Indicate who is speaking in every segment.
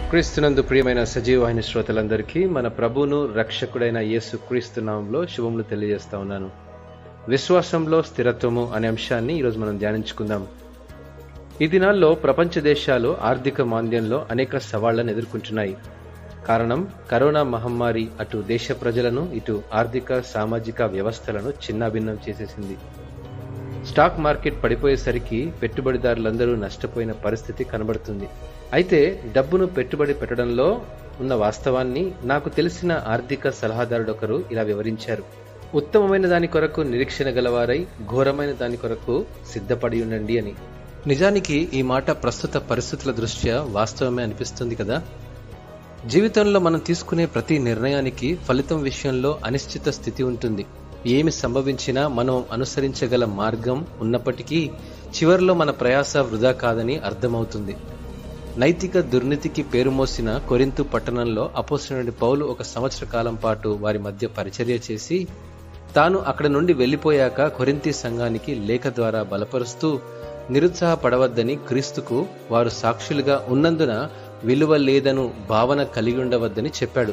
Speaker 1: క్రీస్తునందు ప్రియమైన సజీవ వాహిని శ్రోతలందరికీ మన ప్రభువును రక్షకుడైన యేసు క్రీస్తు నామంలో శుభములు తెలియజేస్తా ఉన్నాను. విశ్వాసంలో స్థిరత్వము అనే అంశాన్ని ఈరోజు మనం ధ్యానించుకుందాం. ఈ దినాల్లో ప్రపంచ దేశాలు ఆర్థిక మాంద్యంలో అనేక సవాళ్లను ఎదుర్కొంటున్నాయి. కారణం కరోనా మహమ్మారి అటు దేశ ప్రజలను ఇటు ఆర్థిక సామాజిక వ్యవస్థలను చిన్నాభిన్నం చేసేసింది. స్టాక్ మార్కెట్ పడిపోయేసరికి పెట్టుబడిదారులందరూ నష్టపోయిన పరిస్థితి కనబడుతుంది. అయితే డబ్బును పెట్టుబడి పెట్టడంలో ఉన్న వాస్తవాన్ని నాకు తెలిసిన ఆర్థిక సలహాదారుడొకరు ఇలా వివరించారు. ఉత్తమమైన దాని కొరకు నిరీక్షణ గలవారై ఘోరమైన దాని కొరకు సిద్ధపడి ఉండండి అని. నిజానికి ఈ మాట ప్రస్తుత పరిస్థితుల దృష్ట్యా వాస్తవమే అనిపిస్తుంది కదా. జీవితంలో మనం తీసుకునే ప్రతి నిర్ణయానికి ఫలితం విషయంలో అనిశ్చిత స్థితి ఉంటుంది. ఏమి సంభవించినా మనం అనుసరించగల మార్గం ఉన్నప్పటికీ చివరిలో మన ప్రయాస వృధా కాదని అర్థమవుతుంది. నైతిక దుర్నీతికి పేరుమోసిన కొరింథు పట్టణంలో అపోస్తలుడైన పౌలు 1 సంవత్సర కాలం పాటు వారి మధ్య పరిచర్య చేసి తాను అక్కడ నుండి వెళ్లిపోయాక కొరింథీ సంఘానికి లేఖ ద్వారా బలపరుస్తూ నిరుత్సాహపడవద్దని, క్రీస్తుకు వారు సాక్షులుగా ఉన్నందున విలువ లేదను భావన కలిగి ఉండవద్దని చెప్పాడు.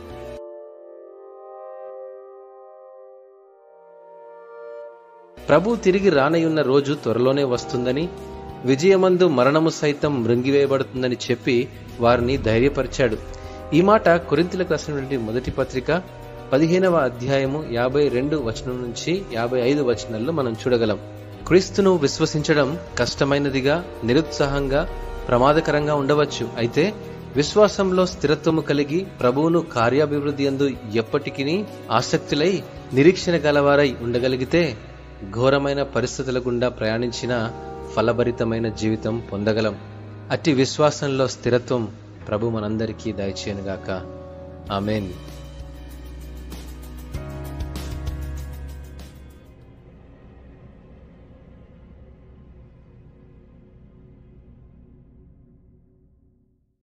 Speaker 1: ప్రభు తిరిగి రానయున్న రోజు త్వరలోనే వస్తుందని, విజయమందు మరణము సైతం మృంగివేయబడుతుందని చెప్పి వారిని ధైర్యపరిచాడు. ఈ మాట కొరింథీయులకు రాసినటువంటి మొదటి పత్రిక 15వ అధ్యాయము 52 వచనం నుంచి 55 వచనాల్లో మనం చూడగలం. క్రీస్తును విశ్వసించడం కష్టమైనదిగా, నిరుత్సాహంగా, ప్రమాదకరంగా ఉండవచ్చు. అయితే విశ్వాసంలో స్థిరత్వము కలిగి ప్రభువును కార్యాభివృద్ధి యందు ఎప్పటికీ ఆసక్తులై నిరీక్షణ గలవారై ఉండగలిగితే ఘోరమైన పరిస్థితుల గుండా ప్రయాణించిన ఫలభరితమైన జీవితం పొందగలం. అట్టి విశ్వాసంలో స్థిరత్వం ప్రభు మనందరికీ దయచేయనుగాక. ఆమేన్.